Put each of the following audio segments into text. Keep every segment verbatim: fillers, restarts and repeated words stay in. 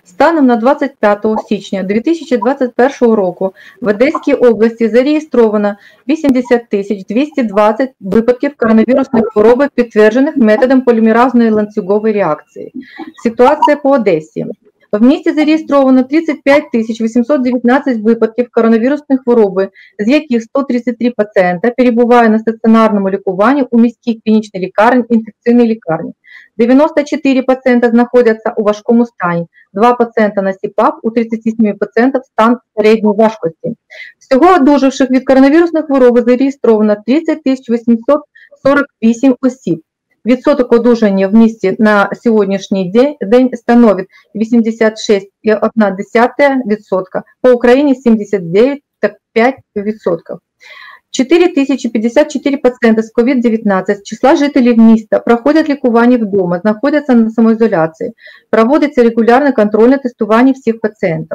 Станом на двадцять п'яте січня дві тисячі двадцять першого року в Одеській області зареєстровано вісімдесят тисяч двісті двадцять випадків коронавірусної хвороби, підтверджених методом полімеразної ланцюгової реакції. Ситуація по Одесі. В місті зареєстровано тридцять п'ять тисяч вісімсот дев'ятнадцять випадків коронавірусної хвороби, з яких сто тридцять три пацієнта перебуває на стаціонарному лікуванні у міській клінічній лікарні, інфекційній лікарні. дев'яносто чотири пацієнта знаходяться у важкому стані, два пацієнта на СІПАП, у тридцяти семи пацієнтів стан середньої важкості. Всього одужавших від коронавірусної хвороби зареєстровано тридцять тисяч вісімсот сорок вісім осіб. Відсоток одужання в місті на сьогоднішній день становить вісімдесят шість цілих одна десята відсотка, по Україні сімдесят дев'ять цілих п'ять десятих відсотка. чотири тисячі п'ятдесят чотири пацієнти з ковід дев'ятнадцять з числа жителів міста проходять лікування вдома, знаходяться на самоізоляції, проводиться регулярне контрольне тестування всіх пацієнтів.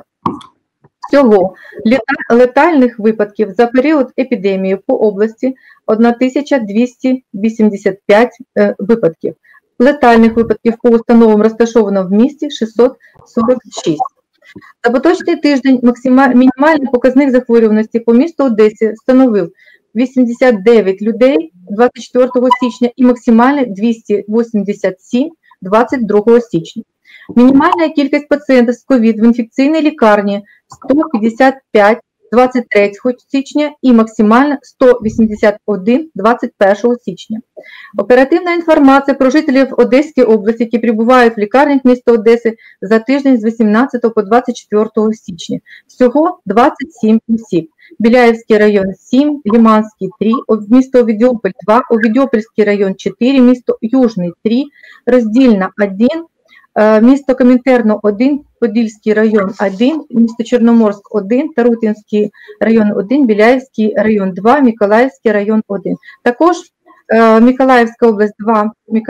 Всього летальних випадків за період епідемії по області тисяча двісті вісімдесят п'ять випадків. Летальних випадків по установам розташовано в місті шістсот сорок шість. За поточний тиждень мінімальний показник захворюваності по місту Одесі становив вісімдесят дев'ять людей двадцять четвертого січня і максимальний двісті вісімдесят сім двадцять другого січня. Мінімальна кількість пацієнтів з ковід в інфекційній лікарні сто п'ятдесят п'ять двадцять третього січня і максимально сто вісімдесят один двадцять першого січня. Оперативна інформація про жителів Одеської області, які перебувають в лікарнях міста Одеси за тиждень з вісімнадцятого по двадцять четверте січня. Всього двадцять сім осіб. Біляївський район сім, Лиманський три, місто Овідіополь два, Овідіопольський район чотири, місто Южний три, Роздільна один, місто Комінтерно один, Подільський район один, місто Чорноморськ один, Тарутинський район один, Біляївський район два, Миколаївський район один. Також Миколаївська область два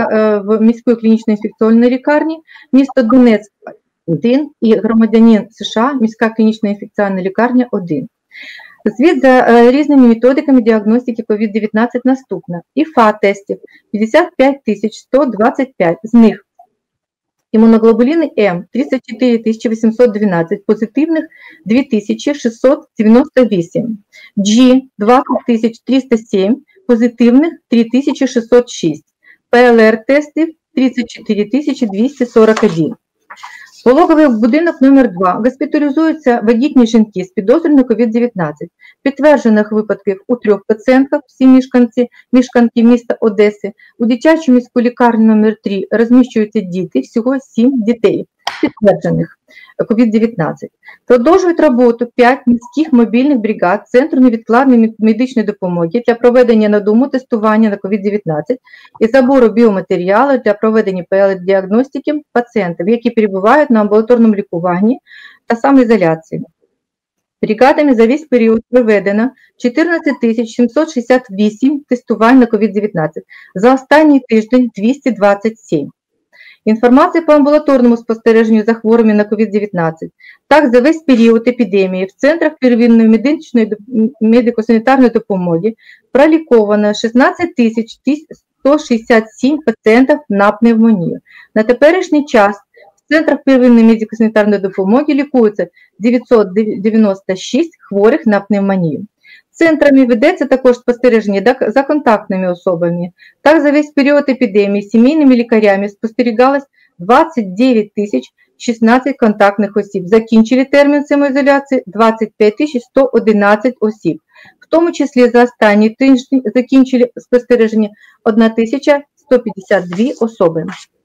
в міської клінічної інфекційної лікарні, місто Донецьк один і громадянин США, міська клінічна інфекційна лікарня один. Звіт за різними методиками діагностики ковід дев'ятнадцять наступна. ІФА-тестів п'ятдесят п'ять тисяч сто двадцять п'ять, з них імуноглобуліни М тридцять чотири тисячі вісімсот дванадцять, позитивних дві тисячі шістсот дев'яносто вісім, G двадцять тисяч триста сім, позитивних три тисячі шістсот шість, ПЛР-тестів тридцять чотири тисячі двісті сорок один. Пологовий будинок номер два. Госпіталізуються вагітні жінки з підозрою на ковід дев'ятнадцять. Підтверджених випадків у трьох пацієнтах, всі мешканці, мешканки міста Одеси. У дитячу міську лікарню номер три розміщуються діти, всього сім дітей підтверджених ковід дев'ятнадцять. Продовжують роботу п'ять міських мобільних бригад Центру невідкладної медичної допомоги для проведення на дому тестування на ковід дев'ятнадцять і забору біоматеріалу для проведення ПЛР-діагностики пацієнтів, які перебувають на амбулаторному лікуванні та самоізоляції. Бригадами за весь період проведено чотирнадцять тисяч сімсот шістдесят вісім тестувань на ковід дев'ятнадцять, за останній тиждень двісті двадцять сім. Інформація по амбулаторному спостереженню за хворими на ковід дев'ятнадцять. Так, за весь період епідемії в центрах первинної медичної медико-санітарної допомоги проліковано шістнадцять тисяч сто шістдесят сім пацієнтів на пневмонію. На теперішній час в центрах первинної медико-санітарної допомоги лікуються дев'ятсот дев'яносто шість хворих на пневмонію. Центрами ведеться також спостереження за контактними особами. Так, за весь період епідемії сімейними лікарями спостерігалось двадцять дев'ять тисяч шістнадцять контактних осіб. Закінчили термін самоізоляції двадцять п'ять тисяч сто одинадцять осіб. В тому числі за останні тижні закінчили спостереження тисяча сто п'ятдесят дві особи.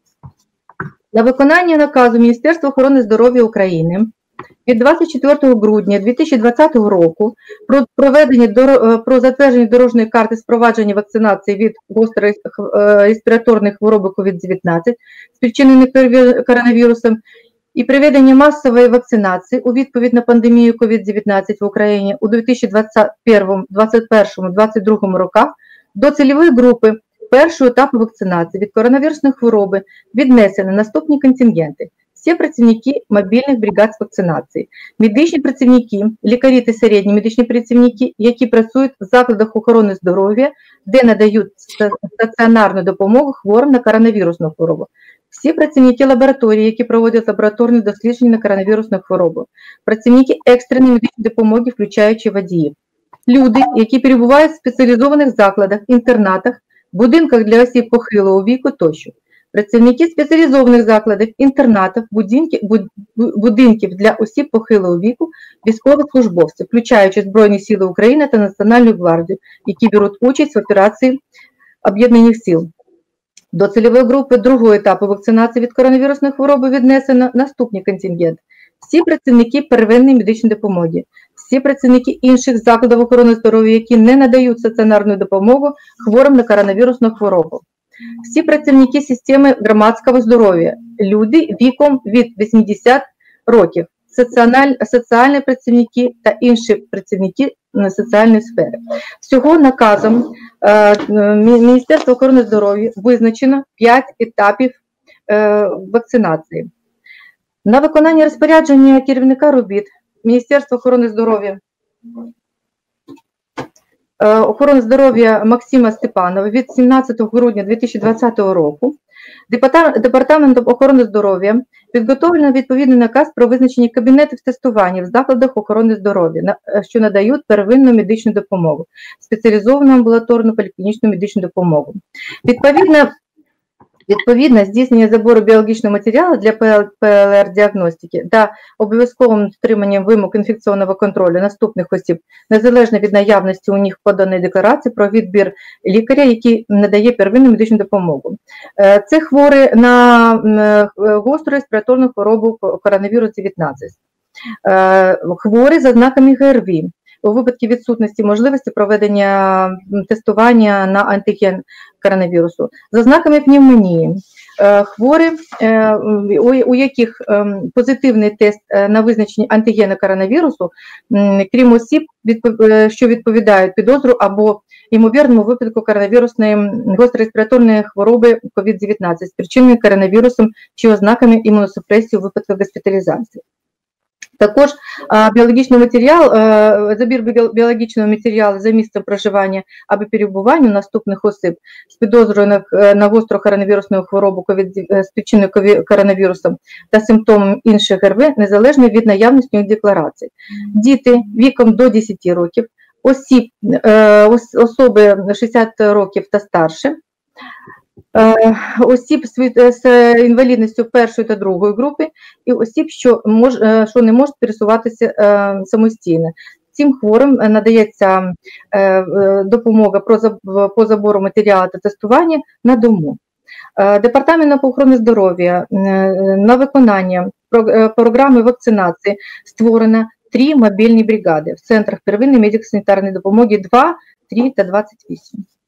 На виконання наказу Міністерства охорони здоров'я України від двадцять четвертого грудня дві тисячі двадцятого року про проведення про затвердження дорожньої карти спровадження вакцинації від гострої респіраторної хвороби ковід дев'ятнадцять, спричиненої коронавірусом, і проведення масової вакцинації у відповідь на пандемію ковід дев'ятнадцять в Україні у дві тисячі двадцять першому, двадцять першому, двадцять другому роках до цільової групи першого етапу вакцинації від коронавірусної хвороби віднесені наступні контингенти. Всі працівники мобільних бригад з вакцинації, медичні працівники, лікарі та середні медичні працівники, які працюють в закладах охорони здоров'я, де надають стаціонарну допомогу хворим на коронавірусну хворобу, всі працівники лабораторії, які проводять лабораторні дослідження на коронавірусну хворобу, працівники екстреної медичної допомоги, включаючи водіїв, люди, які перебувають в спеціалізованих закладах, інтернатах, будинках для осіб похилого віку тощо, працівники спеціалізованих закладів, інтернатів, будинків, будинків для осіб похилого віку, військових службовців, включаючи Збройні сили України та Національну гвардію, які беруть участь в операції Об'єднаних сил. До цільової групи другого етапу вакцинації від коронавірусної хвороби віднесено наступні контингенти. Всі працівники первинної медичної допомоги, всі працівники інших закладів охорони здоров'я, які не надають стаціонарну допомогу хворим на коронавірусну хворобу. Всі працівники системи громадського здоров'я, люди віком від вісімдесят років, соціальні працівники та інші працівники соціальної сфери. Всього наказом е, Міністерства охорони здоров'я визначено п'ять етапів е, вакцинації. На виконання розпорядження керівника робіт Міністерства охорони здоров'я охорони здоров'я Максима Степанова від сімнадцятого грудня дві тисячі двадцятого року Департаментом охорони здоров'я підготовлено відповідний наказ про визначення кабінетів тестування в закладах охорони здоров'я, що надають первинну медичну допомогу, спеціалізовану амбулаторну поліклінічну медичну допомогу. Відповідно, Відповідно, здійснення забору біологічного матеріалу для ПЛР-діагностики та обов'язковим дотриманням вимог інфекційного контролю наступних осіб, незалежно від наявності у них поданої декларації про відбір лікаря, який надає первинну медичну допомогу. Це хворі на гостру респіраторну хворобу коронавірус дев'ятнадцять, хворі за знаками ГРВІ, у випадку відсутності можливості проведення тестування на антиген коронавірусу, за знаками пневмонії, хворі, у яких позитивний тест на визначення антигену коронавірусу, крім осіб, що відповідають підозру або ймовірному випадку коронавірусної гострореспіраторної хвороби ковід дев'ятнадцять, спричиненої коронавірусом чи ознаками імуносупресії у випадку госпіталізації. Також біологічний матеріал, забір біологічного матеріалу за місцем проживання або перебування наступних осіб з підозрою на, на гостру коронавірусну хворобу COVID, спричиненою коронавірусом та симптомами інших ГРВІ, незалежно від наявності їх декларацій. Діти віком до десяти років, осіб, особи шістдесят років та старше, осіб з інвалідністю першої та другої групи і осіб, що, мож, що не можуть пересуватися самостійно. Цим хворим надається допомога по забору матеріалу та тестування на дому. Департаментом охорони здоров'я на виконання програми вакцинації створено три мобільні бригади в центрах первинної медико-санітарної допомоги два, три та двадцять вісім.